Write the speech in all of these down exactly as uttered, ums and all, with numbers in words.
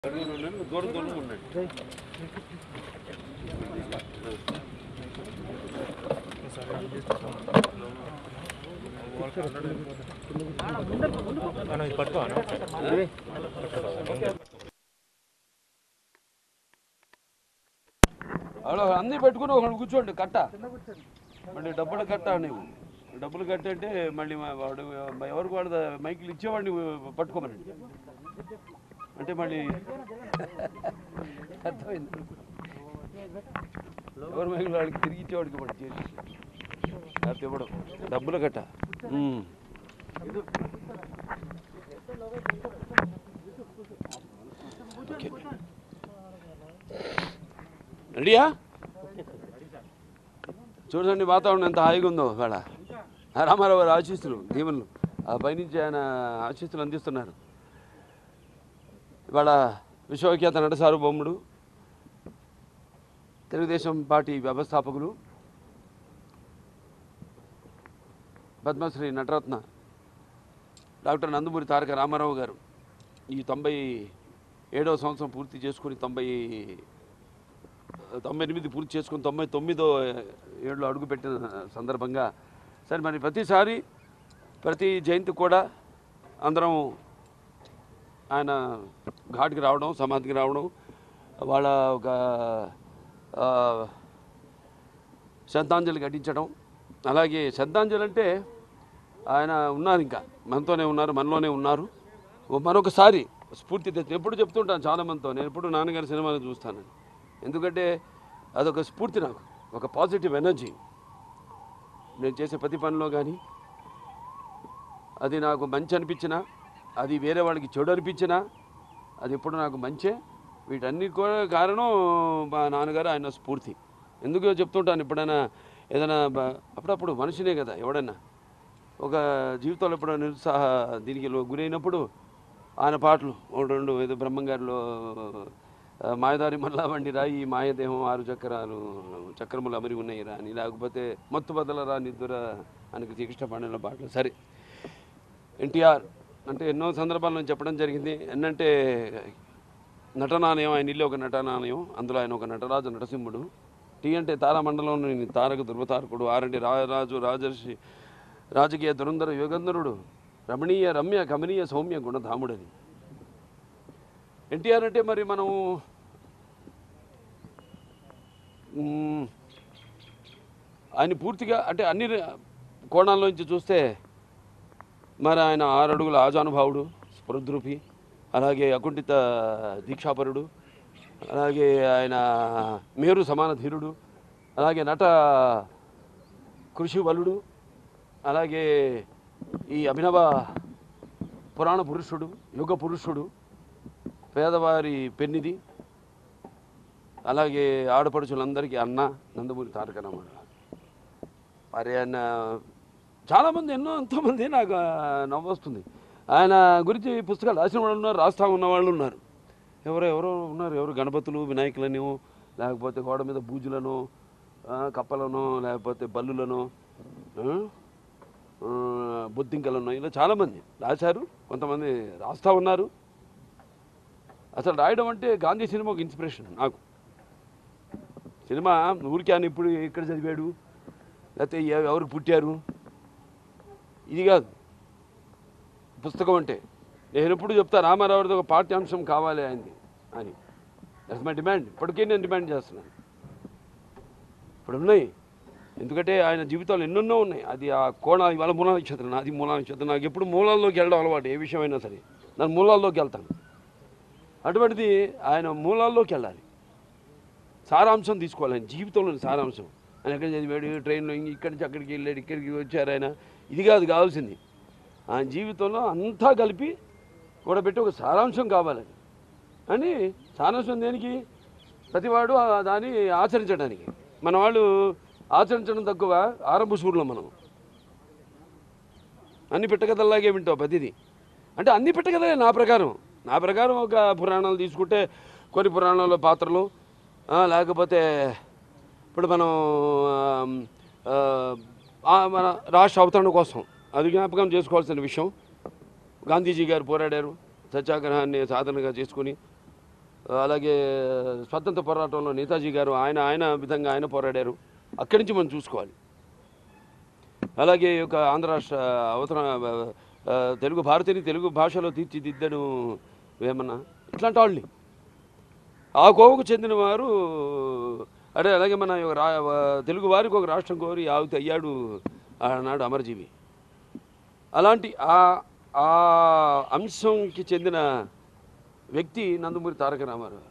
దూరం దూరం ఉండండి. అలా అన్నీ పెట్టుకుని ఒకడు కూర్చోండి. కట్ట మళ్ళీ డబ్బులు కట్ట నువ్వు డబ్బులు కట్టంటే మళ్ళీ వాడు ఎవరికి వాడు మైకులు ఇచ్చేవాడిని పట్టుకోమనండి అంటే మళ్ళీ అర్థమైంది. ఎవరి మైకులు వాడికి తిరిగి ఇచ్చేవాడికి వాడు చేసి లేకపోతే ఇవ్వడం డబ్బులు కట్ట. రెడీయా? చూడండి వాతావరణం ఎంత హాయిగా ఉందో. ఇవాళ రామారావు గారు ఆశీస్సులు దీవెనలు ఆ పైనుంచి ఆయన ఆశీస్సులు అందిస్తున్నారు. ఇవాళ విశ్వవిఖ్యాత నట సార్వభౌముడు తెలుగుదేశం పార్టీ వ్యవస్థాపకులు పద్మశ్రీ నటరత్న డాక్టర్ నందమూరి తారక రామారావు గారు ఈ తొంభై ఏడవ సంవత్సరం పూర్తి చేసుకుని తొంభై తొంభై ఎనిమిది పూర్తి చేసుకుని తొంభై తొమ్మిదో ఏడులో అడుగుపెట్టిన సందర్భంగా సరే మరి ప్రతిసారి ప్రతి జయంతి కూడా అందరం ఆయన ఘాట్కి రావడం, సమాధికి రావడం, వాళ్ళ ఒక శ్రద్ధాంజలి ఘటించడం. అలాగే శ్రద్ధాంజలి అంటే ఆయన ఉన్నారు, ఇంకా మనతోనే ఉన్నారు, మనలోనే ఉన్నారు. మరొకసారి స్ఫూర్తి తెచ్చి ఎప్పుడు చెప్తుంటాను చాలామందితో, నేను ఎప్పుడు నాన్నగారి సినిమాలు చూస్తానని. ఎందుకంటే అదొక స్ఫూర్తి, నాకు ఒక పాజిటివ్ ఎనర్జీ. నేను చేసే ప్రతి పనిలో కానీ అది నాకు మంచి అనిపించినా, అది వేరే వాళ్ళకి చెడు అనిపించినా, అది ఎప్పుడు నాకు మంచే. వీటన్నిటి కూడా కారణం మా నాన్నగారు, ఆయన స్ఫూర్తి. ఎందుకు చెప్తుంటాను, ఎప్పుడైనా ఏదైనా అప్పుడప్పుడు మనిషినే కదా ఎవడైనా ఒక జీవితంలో ఎప్పుడైనా నిరుత్సాహ దీనికి గురైనప్పుడు ఆయన పాటలు రెండు ఏదో బ్రహ్మంగారిలో మాయదారి మల్లా వండి రాయి మాయదేహం ఆరు చక్రాలు చక్రములు అమరి ఉన్నాయి రా అని, లేకపోతే మత్తు బదలరా నిద్దుర ఆయనకి శ్రీకృష్ణ పాండల పాటలు. సరే, ఎన్టీఆర్ అంటే ఎన్నో సందర్భాల్లో నేను చెప్పడం జరిగింది. ఏంటంటే నటనాణయం, ఆయన ఇల్లు ఒక నటనాణయం, అందులో ఆయన ఒక నటరాజు నరసింహుడు. టీ అంటే తారామండలంలోని తారక ధృవతారకుడు, ఆర్ అంటే రాజరాజు రాజర్షి రాజకీయ దురంధర యోగంధరుడు, రమణీయ రమ్య కమనీయ సౌమ్య గుణధాముడని. ఎన్టీఆర్ అంటే మరి మనం ఆయన పూర్తిగా అంటే అన్ని కోణాల్లోంచి చూస్తే మరి ఆయన ఆరు అడుగుల ఆజానుభావుడు, స్ఫురద్రూపి, అలాగే అకుంఠిత దీక్షాపరుడు, అలాగే ఆయన మేరు సమాన ధీరుడు, అలాగే నట కృషి వలుడు, అలాగే ఈ అభినవ పురాణ పురుషుడు, యుగ పురుషుడు, పేదవారి పెన్నిది, అలాగే ఆడపడుచులందరికీ అన్న నందమూరి తారక రామారావు. మరి ఆయన చాలామంది ఎన్నో ఎంతోమంది నాకు నవ్వొస్తుంది. ఆయన గురించి పుస్తకాలు రాసిన వాళ్ళు ఉన్నారు, రాస్తా ఉన్న వాళ్ళు ఉన్నారు, ఎవరో ఎవరో ఉన్నారు. ఎవరు గణపతులు వినాయకులను, లేకపోతే గోడ మీద బూజులను, కప్పలను, లేకపోతే బల్లులను, బొద్దింకలను, ఇలా చాలామంది రాశారు, కొంతమంది రాస్తూ ఉన్నారు. అసలు రాయడం అంటే గాంధీ సినిమా ఒక ఇన్స్పిరేషన్ నాకు. సినిమా ఊరికే అని ఇప్పుడు ఎక్కడ చదివాడు, లేకపోతే ఎవరు పుట్టారు, ఇది కాదు పుస్తకం అంటే. నేను ఎప్పుడు చెప్తా, రామారావుది ఒక పాఠ్యాంశం కావాలి అయింది అని. That's my demand. ఇప్పటికే నేను డిమాండ్ చేస్తున్నాను. ఇప్పుడు ఉన్నాయి, ఎందుకంటే ఆయన జీవితాలు ఎన్నెన్నో ఉన్నాయి. అది ఆ కోణాలు, ఇవాళ మూలా నక్షత్రం, అది మూలా నక్షత్రం. నాకు ఎప్పుడు మూలాల్లోకి వెళ్ళడం అలవాటు, ఏ విషయమైనా సరే నేను మూలాల్లోకి వెళ్తాను. అటువంటిది ఆయన మూలాల్లోకి వెళ్ళాలి, సారాంశం తీసుకోవాలి. ఆయన జీవితంలోని సారాంశం. ఆయన ఎక్కడ చదివాడు, ట్రైన్లో ఇక్కడి నుంచి అక్కడికి వెళ్ళాడు, ఇక్కడికి వచ్చారు ఆయన, ఇది కాదు కావాల్సింది. ఆయన జీవితంలో అంతా కలిపి కూడబెట్టి ఒక సారాంశం కావాలి అని. సారాంశం దేనికి? ప్రతివాడు దాన్ని ఆచరించడానికి. మన వాళ్ళు ఆచరించడం తక్కువ, ఆరంభ సూర్లో మనం అన్ని పెట్టకదల్లాగే వింటావు ప్రతిదీ. అంటే అన్ని పెట్టకదలే నా ప్రకారం. నా ప్రకారం ఒక పురాణాలు తీసుకుంటే కొన్ని పురాణాల పాత్రలు, లేకపోతే ఇప్పుడు మనం మన రాష్ట్ర అవతరణ కోసం అది జ్ఞాపకం చేసుకోవాల్సిన విషయం. గాంధీజీ గారు పోరాడారు, సత్యాగ్రహాన్ని సాధనగా చేసుకుని అలాగే స్వతంత్ర పోరాటంలో నేతాజీ గారు ఆయన ఆయన విధంగా ఆయన పోరాడారు. అక్కడి నుంచి మనం చూసుకోవాలి. అలాగే ఒక ఆంధ్ర రాష్ట్ర అవతరణ తెలుగు భారతిని తెలుగు భాషలో తీర్చిదిద్దను వేమన్న, ఇట్లాంటి వాళ్ళని ఆ కోవకు చెందిన వారు. అదే అలాగే మన రా తెలుగు వారికి ఒక రాష్ట్రం కోరి ఆవుతి అయ్యాడు ఆనాడు అమరజీవి. అలాంటి ఆ ఆ అంశంకి చెందిన వ్యక్తి నందమూరి తారక రామారావు.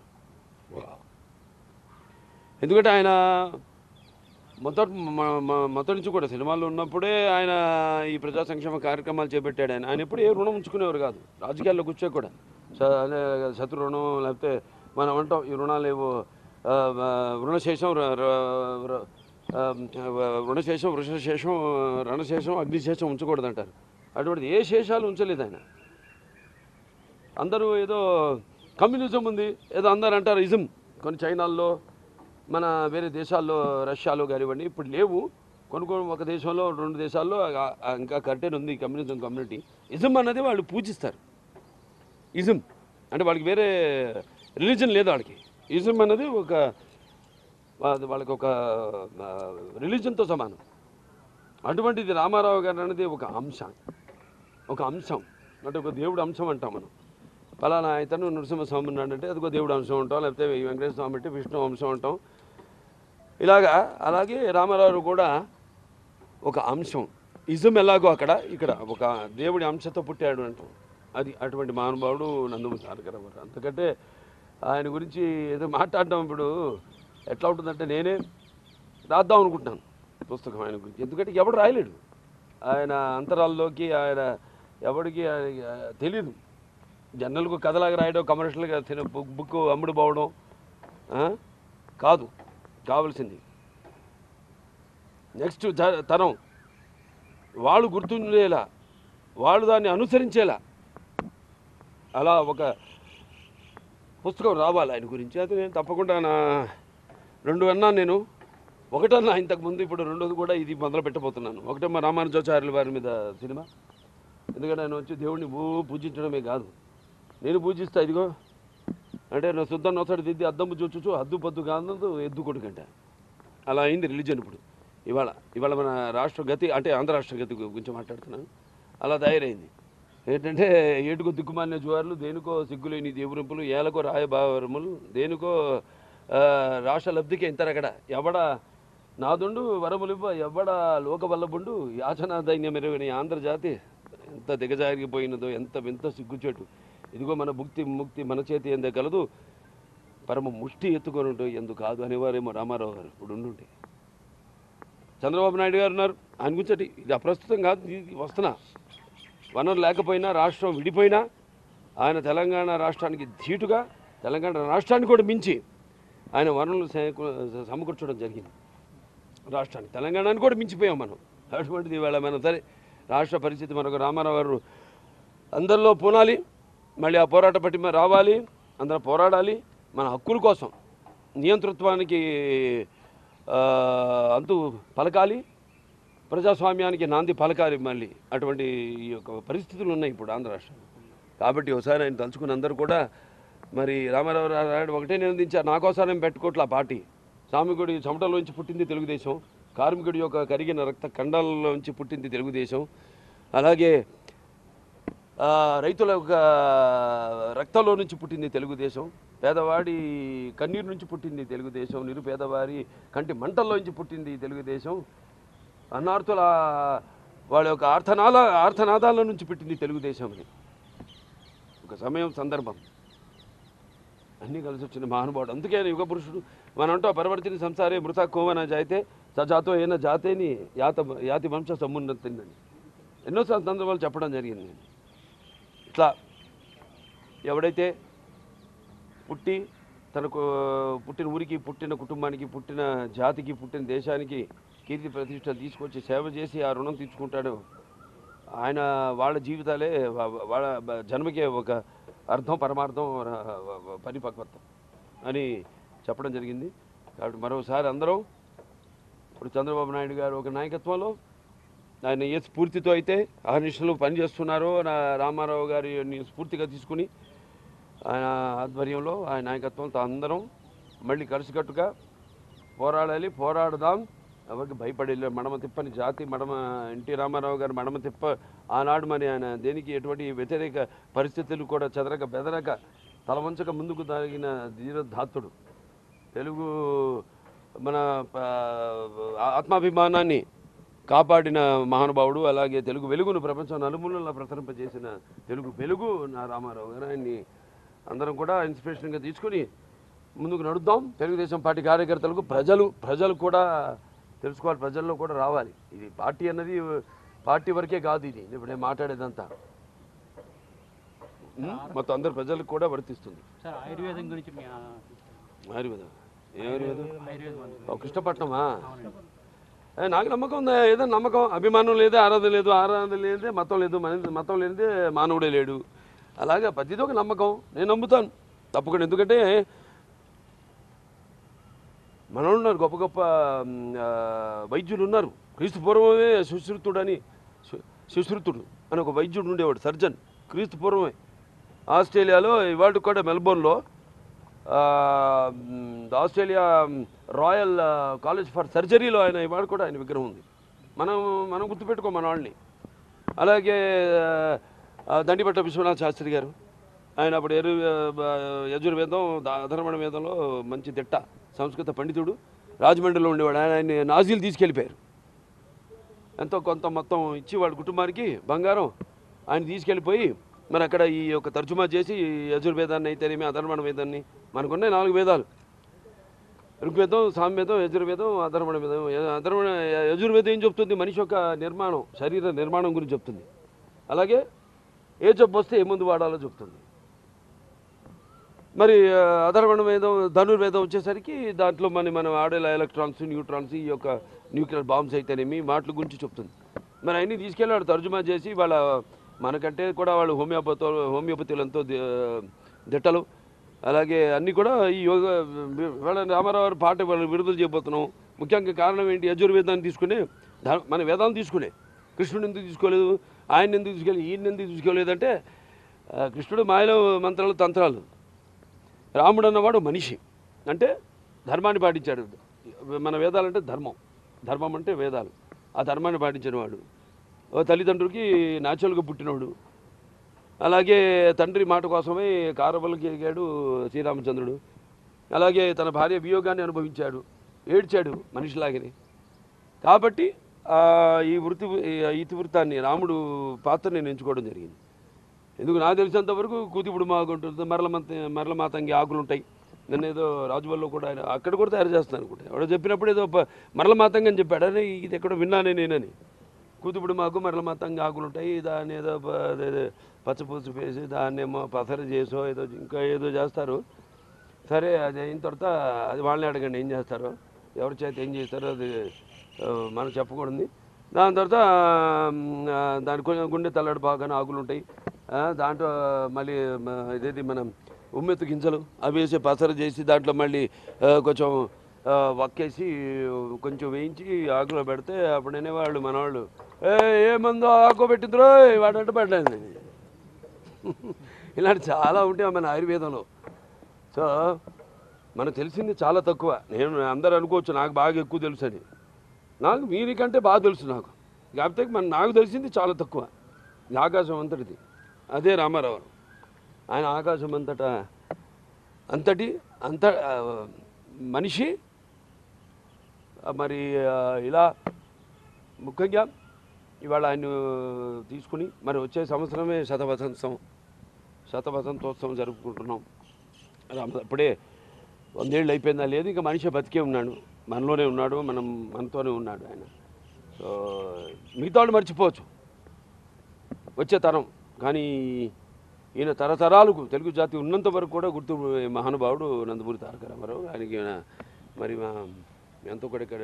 ఎందుకంటే ఆయన మొదటి మొదటి నుంచి కూడా సినిమాల్లో ఉన్నప్పుడే ఆయన ఈ ప్రజా సంక్షేమ కార్యక్రమాలు చేపట్టాడు. ఆయన ఆయన ఎప్పుడు ఏ రుణం ఉంచుకునేవారు కాదు. రాజకీయాల్లో కూర్చో కూడా శత్రు రుణం లేకపోతే మనం అంటాం ఈ రుణాలు ఏవో రుణశేషం రుణశేషం వృషశేషం రణశేషం అగ్నిశేషం ఉంచకూడదు అంటారు. అటువంటిది ఏ శేషాలు ఉంచలేదు ఆయన. అందరూ ఏదో కమ్యూనిజం ఉంది ఏదో అందరు అంటారు ఇజం. కొన్ని చైనాల్లో మన వేరే దేశాల్లో రష్యాలో కానివ్వండి ఇప్పుడు లేవు. కొనుక్కోవడం ఒక దేశంలో రెండు దేశాల్లో ఇంకా కట్టెన్ ఉంది కమ్యూనిజం కమ్యూనిటీ. ఇజం అన్నది వాళ్ళు పూజిస్తారు. ఇజం అంటే వాళ్ళకి వేరే రిలీజన్ లేదు వాళ్ళకి. ఇజం అన్నది ఒక వాళ్ళకి ఒక రిలీజన్తో సమానం. అటువంటిది రామారావు గారు అనేది ఒక అంశం ఒక అంశం అంటే ఒక దేవుడు అంశం అంటాం మనం. ఫలానా ఇతను నరసింహస్వామి ఉన్నాడు అంటే అది ఒక దేవుడు అంశం ఉంటాం. లేకపోతే వెంకటేశ్వర స్వామి అంటే విష్ణు అంశం అంటాం. ఇలాగా అలాగే రామారావు కూడా ఒక అంశం. ఇజం ఎలాగో అక్కడ ఇక్కడ ఒక దేవుడి అంశతో పుట్టాడు అంటాం. అది అటువంటి మహానుభావుడు నందమూరి తారక రామారావు. అంతకంటే ఆయన గురించి ఏదో మాట్లాడడం ఇప్పుడు ఎట్లా ఉంటుందంటే నేనే రాద్దాం అనుకుంటున్నాను పుస్తకం ఆయన గురించి. ఎందుకంటే ఎవడు రాయలేడు. ఆయన అంతరాల్లోకి ఆయన ఎవడికి తెలీదు. జనరల్గా కథలాగా రాయడం కమర్షియల్గా తిన బుక్ బుక్ అమ్ముడు పోవడం కాదు కావాల్సింది. నెక్స్ట్ తరం వాళ్ళు గుర్తుండేలా వాళ్ళు దాన్ని అనుసరించేలా అలా ఒక పుస్తకం రావాలి ఆయన గురించి. అది నేను తప్పకుండా నా రెండు అన్నాను నేను. ఒకటన్నా ఇంతకుముందు ఇప్పుడు రెండోది కూడా ఇది మొదలు పెట్టబోతున్నాను. ఒకటేమో రామానుజాచార్యుల వారి మీద సినిమా. ఎందుకంటే ఆయన వచ్చి దేవుడిని భూ పూజించడమే కాదు నేను పూజిస్తా ఇదిగో అంటే నా శుద్ధ నొసడి దిద్ది అద్దము చూచు అద్దు పద్దు కాదు ఎద్దు కొడుకంట. అలా అయింది రిలీజన్ ఇప్పుడు. ఇవాళ ఇవాళ మన రాష్ట్ర గతి అంటే ఆంధ్ర రాష్ట్ర గతి గురించి మాట్లాడుతున్నాను. అలా తయారైంది. ఏంటంటే ఏటుకో దిక్కుమాలిన జువార్లు దేనికో సిగ్గులేని దేవురింపులు ఏలకో రాయబావరములు దేనికో రాష్ట్ర లబ్ధికి ఇంతరగడ ఎవడ నాదుండు వరములివ్వ ఎవడ లోకవల్లబుండు యాచనా దైన్యం ఎరుగని ఆంధ్రజాతి ఎంత దిగజారిపోయినదో ఎంత వింత సిగ్గుచేటు. ఇదిగో మన ముక్తి ముక్తి మన చేతి ఎందే కలదు పరమ ముష్టి ఎత్తుకొని ఎందుకు కాదు అనేవారేమో రామారావు గారు ఇప్పుడు ఉండుంటే. చంద్రబాబు నాయుడు గారు ఉన్నారు. ఆయన గురించి ఇది అప్రస్తుతం కాదు, వస్తున్నా. వనరు లేకపోయినా రాష్ట్రం విడిపోయినా ఆయన తెలంగాణ రాష్ట్రానికి ధీటుగా తెలంగాణ రాష్ట్రాన్ని కూడా మించి ఆయన వనరులు సమకూర్చడం జరిగింది. రాష్ట్రానికి తెలంగాణని కూడా మించిపోయాం మనం. అటువంటిది ఇవాళ మనం సరే రాష్ట్ర పరిస్థితి మనకు రామారావు గారు అందరిలో పూనాలి. మళ్ళీ ఆ పోరాట పట్టిమ రావాలి. అందరం పోరాడాలి మన హక్కుల కోసం. నియంతృత్వానికి అంతు పలకాలి. ప్రజాస్వామ్యానికి నాంది పలకాలి. మళ్ళీ అటువంటి ఈ యొక్క పరిస్థితులు ఉన్నాయి ఇప్పుడు ఆంధ్ర రాష్ట్రం. కాబట్టి ఒకసారి ఆయన తలుచుకుని అందరూ కూడా మరి రామారావు రాయుడు ఒకటే నిందించారు. నా కోసం పెట్టుకోవట్లే ఆ పార్టీ. శ్రామికుడి చెమటలోంచి పుట్టింది తెలుగుదేశం. కార్మికుడి యొక్క కరిగిన రక్త కండాలలోంచి పుట్టింది తెలుగుదేశం. అలాగే రైతుల యొక్క రక్తంలో నుంచి పుట్టింది తెలుగుదేశం. పేదవాడి కన్నీరు నుంచి పుట్టింది తెలుగుదేశం. నిరుపేదవారి కంటి మంటల్లోంచి పుట్టింది తెలుగుదేశం. అన్నార్థుల వాళ్ళ యొక్క ఆర్తనాల ఆర్తనాదాల నుంచి పుట్టింది తెలుగుదేశం అని ఒక సమయం సందర్భం అన్నీ కలిసి వచ్చిన మహానుభావుడు. అందుకే యుగ పురుషుడు మనం అంటూ పరివర్తిని సంసారే మృత కోవన జాయితే సజాతో అయిన జాతేని యాత యాతి వంశ సమున్నతిందని ఎన్నో సందర్భాలు చెప్పడం జరిగింది. ఇట్లా ఎవడైతే పుట్టి తనకు పుట్టిన ఊరికి పుట్టిన కుటుంబానికి పుట్టిన జాతికి పుట్టిన దేశానికి కీర్తి ప్రతిష్టలు తీసుకొచ్చి సేవ చేసి ఆ రుణం తీర్చుకుంటాడు ఆయన వాళ్ళ జీవితాలే వాళ్ళ జన్మకే ఒక అర్థం పరమార్థం పరిపక్వత అని చెప్పడం జరిగింది. కాబట్టి మరోసారి అందరం ఇప్పుడు చంద్రబాబు నాయుడు గారు ఒక నాయకత్వంలో ఆయన ఏ స్ఫూర్తితో అయితే అహర్నిశలు పనిచేస్తున్నారో రామారావు గారిని స్ఫూర్తిగా తీసుకుని ఆయన ఆధ్వర్యంలో ఆయన నాయకత్వంతో అందరం మళ్ళీ కలిసికట్టుగా పోరాడాలి, పోరాడదాం. ఎవరికి భయపడి మడమ తిప్పని జాతి, మడమ ఎన్టీ రామారావు గారు మడమ తిప్ప ఆనాడు మరి ఆయన దేనికి ఎటువంటి వ్యతిరేక పరిస్థితులు కూడా చెదరక బెదరక తలవంచక ముందుకు సాగిన ధీరధాత్తుడు. తెలుగు మన ఆత్మాభిమానాన్ని కాపాడిన మహానుభావుడు. అలాగే తెలుగు వెలుగును ప్రపంచం నలుమూలలా ప్రసరింపజేసిన తెలుగు వెలుగు నా రామారావు గారు. ఆయన్ని అందరం కూడా ఇన్స్పిరేషన్గా తీసుకొని ముందుకు నడుద్దాం. తెలుగుదేశం పార్టీ కార్యకర్తలకు ప్రజలు ప్రజలు కూడా తెలుసుకోవాలి, ప్రజల్లో కూడా రావాలి. ఇది పార్టీ అన్నది పార్టీ వరకే కాదు, ఇది ఇప్పుడు నేను మాట్లాడేదంతా మొత్తం అందరు ప్రజలకు కూడా వర్తిస్తుంది. ఆయుర్వేదం గురించి ఆయుర్వేదం ఏ ఆయుర్వేదం? కృష్ణపట్నమా? నాకు నమ్మకం ఉందా? ఏదో నమ్మకం, అభిమానం లేదే ఆరాధన లేదు, ఆరాధన లేదే మతం లేదు, మతం లేనిదే మానవుడే లేడు. అలాగే ప్రతిదీ ఒక నమ్మకం, నేను నమ్ముతాను తప్పకుండా. ఎందుకంటే మనలో ఉన్నారు గొప్ప గొప్ప వైద్యులు ఉన్నారు. క్రీస్తు పూర్వమే సుశ్రుతుడు అని సుశ్రుతుడు అని ఒక వైద్యుడు ఉండేవాడు, సర్జన్. క్రీస్తు పూర్వమే ఆస్ట్రేలియాలో, ఇవాళ కూడా మెల్బోర్న్లో ఆస్ట్రేలియా రాయల్ కాలేజ్ ఫర్ సర్జరీలో ఆయన ఇవాళ కూడా ఆయన విగ్రహం ఉంది. మనం మనం గుర్తుపెట్టుకో మన వాళ్ళని. అలాగే దండిపట్ట విశ్వనాథ శాస్త్రి గారు, ఆయన అప్పుడు ఎరు యజుర్వేదం అధర్వణ వేదంలో మంచి దిట్ట, సంస్కృత పండితుడు, రాజమండ్రిలో ఉండేవాడు. ఆయన ఆయన నాజీలు తీసుకెళ్ళిపోయారు. ఎంతో కొంత మొత్తం ఇచ్చి వాళ్ళ కుటుంబానికి బంగారం ఆయన తీసుకెళ్ళిపోయి మరి అక్కడ ఈ యొక్క తర్జుమా చేసి యజుర్వేదాన్ని అయితేనేమి అధర్వణ వేదాన్ని, మనకున్నాయి నాలుగు వేదాలు, ఋగ్వేదం, సామవేదం, యజుర్వేదం, అధర్వణ వేదం. అధర్వణ యజుర్వేదం ఏం చెప్తుంది? మనిషి యొక్క నిర్మాణం, శరీర నిర్మాణం గురించి చెప్తుంది. అలాగే ఏ జబ్బు వస్తే ఏ మందు వాడాలో చెప్తుంది. మరి అధర్వణ వేదం, ధనుర్వేదం వచ్చేసరికి దాంట్లో మన మనం ఆడే ఎలక్ట్రాన్స్, న్యూట్రాన్స్, ఈ యొక్క న్యూక్లియర్ బాంబ్స్ అయితేనేమి వాటి గురించి చెప్తుంది. మరి అన్నీ తీసుకెళ్ళి తర్జుమా చేసి వాళ్ళ మనకంటే కూడా వాళ్ళు హోమియోపతి హోమియోపతిలంతో దిట్టలు. అలాగే అన్నీ కూడా ఈ యోగ వాళ్ళ రామారావు గారి పాట వాళ్ళు విడుదల చేయబోతున్నాం. ముఖ్యంగా కారణం ఏంటి? యజుర్వేదాన్ని తీసుకునే మన వేదాలను తీసుకునే. కృష్ణుడు ఎందుకు తీసుకోలేదు, ఆయన ఎందుకు తీసుకోలేదు, ఈయన ఎందుకు తీసుకోలేదంటే కృష్ణుడు మాయలో మంత్రాలు తంత్రాలు, రాముడు అన్నవాడు మనిషి అంటే ధర్మాన్ని పాటించాడు. మన వేదాలంటే ధర్మం, ధర్మం అంటే వేదాలు, ఆ ధర్మాన్ని పాటించిన వాడు. తల్లిదండ్రులకి న్యాచురల్గా పుట్టినవాడు. అలాగే తండ్రి మాట కోసమే కారవలకి ఎగాడు శ్రీరామచంద్రుడు. అలాగే తన భార్య వియోగాన్ని అనుభవించాడు, ఏడ్చాడు మనిషిలాగని. కాబట్టి ఈ వృత్తి ఇతివృత్తాన్ని రాముడు పాత్ర నేను ఎంచుకోవడం జరిగింది. ఎందుకు నాకు తెలిసినంతవరకు కూతిపుడు మాగుంటుంది, మరల మంత మరల మాతంగి ఆకులు ఉంటాయి. నన్ను ఏదో రాజువల్లో కూడా ఆయన అక్కడ కూడా తయారు చేస్తాను అనుకుంటా. ఎవడో చెప్పినప్పుడు ఏదో మరల మాతంగి అని చెప్పాడు. అని ఇది ఎక్కడో విన్నానే నేనని. కూతుపుడు మాకు మరల మాతంగి ఆకులు ఉంటాయి, దాన్ని ఏదో పచ్చపూసి వేసి దాన్ని ఏమో పసర చేసో ఏదో ఇంకా ఏదో చేస్తారు. సరే అది అయిన తర్వాత అది వాళ్ళని అడగండి ఏం చేస్తారో, ఎవరి చేత ఏం చేస్తారో అది మనకు చెప్పకూడదు. దాని తర్వాత దాని కొంచెం గుండె తల్లడి బాగానే ఆకులు ఉంటాయి. దాంట్లో మళ్ళీ ఇదేది మనం ఉమ్మెత్తు గింజలు అవి వేసి పసర చేసి దాంట్లో మళ్ళీ కొంచెం వక్కేసి కొంచెం వేయించి ఆకులో పెడితే అప్పుడు అనేవాళ్ళు మనవాళ్ళు, ఏ ఏమందో ఆకు పెట్టిందిరో వాడంటే పడ్డాను. ఇలాంటి చాలా ఉంటాయి మన ఆయుర్వేదంలో. సో మనకు తెలిసింది చాలా తక్కువ. నేను అందరూ అనుకోవచ్చు నాకు బాగా ఎక్కువ తెలుసు అని. నాకు మీరికంటే బాగా తెలుసు నాకు. కాకపోతే మన నాకు తెలిసింది చాలా తక్కువ. ఆకాశం అంతటిది అదే రామారావు. ఆయన ఆకాశం అంతటా అంతటి అంత మనిషి. మరి ఇలా ముఖ్యంగా ఇవాళ ఆయన తీసుకుని మరి వచ్చే సంవత్సరమే శతవసంతం శతవసంతోత్సవం జరుపుకుంటున్నాం. అప్పుడే వందేళ్ళు అయిపోయిందా లేదు, ఇంకా మనిషి బతికే ఉన్నాడు, మనలోనే ఉన్నాడు, మనం మనతోనే ఉన్నాడు ఆయన. సో మిగతా వాళ్ళు మర్చిపోవచ్చు వచ్చే తరం, కానీ ఈయన తరతరాలకు తెలుగు జాతి ఉన్నంత వరకు కూడా గుర్తు మహానుభావుడు నందమూరి తారక రామారావు. ఆయనకి మరి మా ఎంతో కూడా ఇక్కడ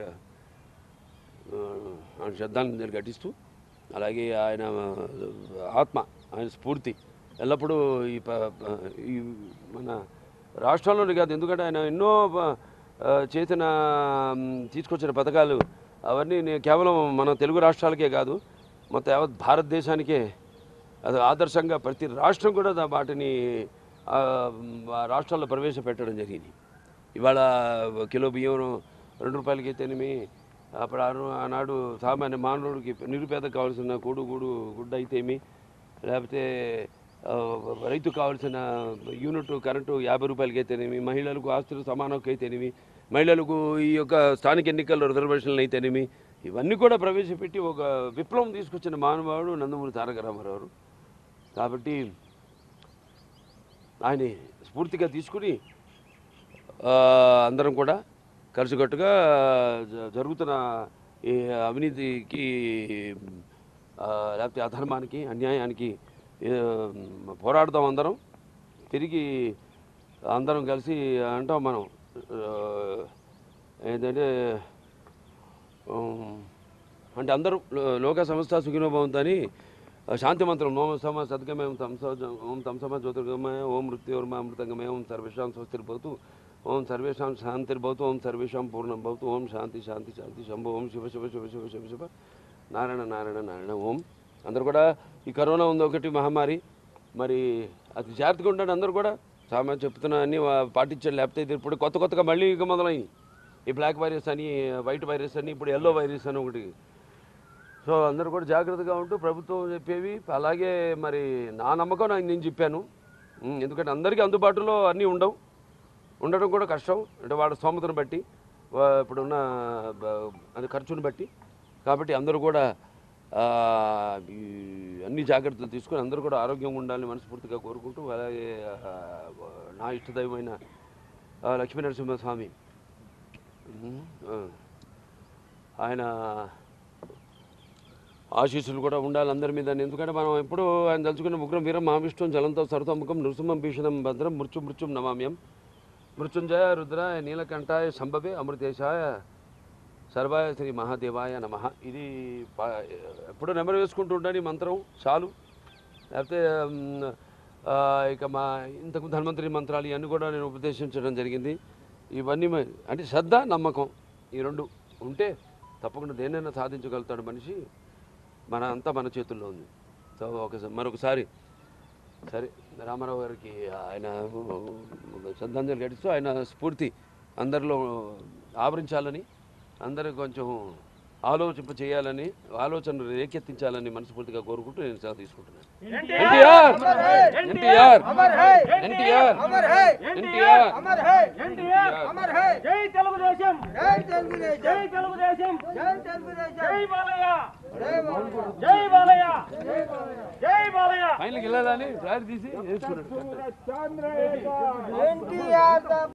ఆయన శ్రద్ధాంజలి ఘటిస్తూ, అలాగే ఆయన ఆత్మ, ఆయన స్ఫూర్తి ఎల్లప్పుడూ ఈ ఈ మన రాష్ట్రంలోనే కాదు, ఎందుకంటే ఆయన ఎన్నో చేసిన తీసుకొచ్చిన పథకాలు అవన్నీ కేవలం మన తెలుగు రాష్ట్రాలకే కాదు మొత్తం యావత్ భారతదేశానికే అది ఆదర్శంగా ప్రతి రాష్ట్రం కూడా వాటిని రాష్ట్రాల్లో ప్రవేశపెట్టడం జరిగింది. ఇవాళ కిలో బియ్యం రెండు రూపాయలకి అయితేనేమి, అప్పుడు ఆనాడు సామాన్య మానవుడికి నిరుపేదకు కావాల్సిన కూడు గూడు గుడ్డ అయితేమి, లేకపోతే రైతుకు కావాల్సిన యూనిట్ కరెంటు యాభై రూపాయలకి అయితేనేమి, మహిళలకు ఆస్తులు సమానంకి అయితేనేమి, మహిళలకు ఈ యొక్క స్థానిక ఎన్నికల్లో రిజర్వేషన్లు అయితేనేమి, ఇవన్నీ కూడా ప్రవేశపెట్టి ఒక విప్లవం తీసుకొచ్చిన మానవాడు నందమూరి తారక రామారావు. కాబట్టి ఆయన స్ఫూర్తిగా తీసుకుని అందరం కూడా కలిసికట్టుగా జరుగుతున్న ఈ అవినీతికి, లేకపోతే అధర్మానికి, అన్యాయానికి పోరాడదాం. అందరం తిరిగి అందరం కలిసి అంటాం మనం ఏంటంటే, అంటే అందరూ లోక సంస్థ సుఖినో భవంతని శాంతి మంత్రం ఓం సమ సద్గమయం తంస ఓం తంసమ జ్యోతిర్గమయ ఓం మృత్యోర్మ అమృతంగమయ ఓం సర్వేషాం స్వస్తిర్భవతు ఓం సర్వేషాం శాంతిర్భవతు ఓం సర్వేషాం పూర్ణం భవతు ఓం శాంతి శాంతి శాంతి శంభో ఓం శివ శివ శివ శివ శివ శివ నారాయణ నారాయణ నారాయణ ఓం. అందరూ కూడా ఈ కరోనా ఉంది ఒకటి మహమ్మారి, మరి అది జాగ్రత్తగా ఉండండి. అందరూ కూడా సామాన్య చెప్తున్నా అన్నీ పాటించండి. లేకపోతే ఇది ఇప్పుడు కొత్త కొత్తగా మళ్ళీ ఇక మొదలైంది. ఈ బ్లాక్ వైరస్ అని, వైట్ వైరస్ అని, ఇప్పుడు ఎల్లో వైరస్ అని ఒకటి. సో అందరూ కూడా జాగ్రత్తగా ఉంటూ ప్రభుత్వం చెప్పేవి అలాగే మరి నా నమ్మకం నాకు నేను చెప్పాను. ఎందుకంటే అందరికీ అందుబాటులో అన్నీ ఉండవు, ఉండడం కూడా కష్టం. అంటే వాళ్ళ స్తోమతను బట్టి, ఇప్పుడున్న అది ఖర్చును బట్టి. కాబట్టి అందరూ కూడా అన్ని జాగ్రత్తలు తీసుకొని అందరూ కూడా ఆరోగ్యంగా ఉండాలని మనస్ఫూర్తిగా కోరుకుంటూ, అలాగే నా ఇష్టదైవమైన లక్ష్మీనరసింహస్వామి ఆయన ఆశీస్సులు కూడా ఉండాలి అందరి మీద. ఎందుకంటే మనం ఎప్పుడు ఆయన తలుచుకున్న ఉగ్రం వీరం మహావిష్ణుం జలంతో సర్వతోముఖం నృసింహం భీషణం భద్రం మృత్యు మృత్యుం నమామ్యం మృత్యుంజయ రుద్రాయ నీలకంఠాయ శంభవే అమృతేశాయ సర్వాయ శ్రీ మహాదేవాయ నమః. ఇది ఎప్పుడు నెమరు వేసుకుంటూ ఉండని మంత్రం చాలు. లేకపోతే ఇక మా ఇంతకు ధన్వంతరి మంత్రాలు ఇవన్నీ కూడా నేను ఉపదేశించడం జరిగింది. ఇవన్నీ అంటే శ్రద్ధ, నమ్మకం, ఈ రెండు ఉంటే తప్పకుండా దేన్నైనా సాధించగలుగుతాడు మనిషి. మన అంతా మన చేతుల్లో ఉంది. సో ఒకసారి మరొకసారి సరే రామారావు గారికి ఆయన శ్రద్ధాంజలి ఘటిస్తూ ఆయన స్ఫూర్తి అందరిలో ఆవరించాలని, అందరికి కొంచెం ఆలోచింప చేయాలని, ఆలోచనలు రేకెత్తించాలని మనస్ఫూర్తిగా కోరుకుంటూ నేను సెలవు తీసుకుంటున్నాను. ఎన్టీఆర్ ఎన్టీఆర్ ఎన్టీఆర్ ఎన్టీఆర్ జై తెలుగుదేశం జై తెలుగుదేశం జై తెలుగుదేశం జై తెలుగుదేశం జై బాలయ్య జై బాలయ్య జై బాలయ్య ఫైనల్కి వెళ్ళాలని ఫ్లైట్ తీసి వేసుకున్నాడు. ఎన్టీఆర్